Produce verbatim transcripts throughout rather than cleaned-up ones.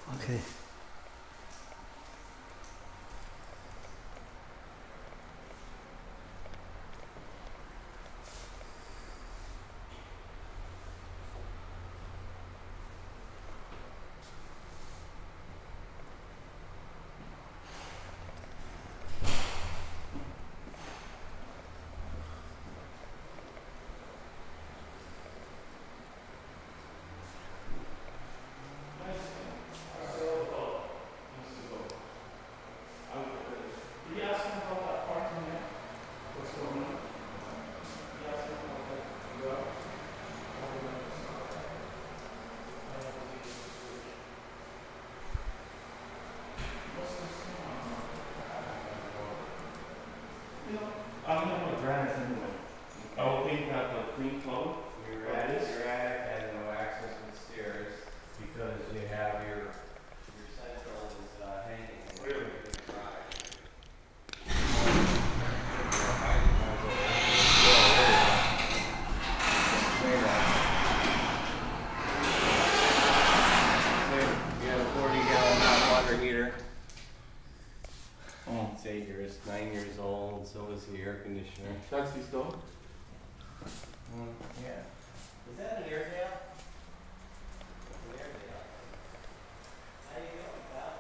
Okay. I'm gonna granite anyway. I will paint that a clean color. Your Like attic, this? your attic has no access to the stairs because you have your your central is uh, hanging. Really? in the garage. You have a forty gallon hot water heater. Oh. It's eight years, nine years old, so is the air conditioner. That's the stove? Mm, yeah. Is that an Airedale? It's an Airedale. How you doing, pal?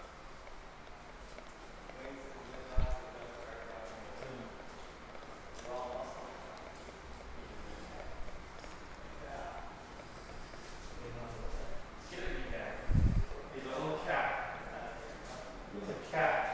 Wings at the good off, the best right off. We're all muscle. Yeah. Scaredy cat. He's a little cat. He's a cat.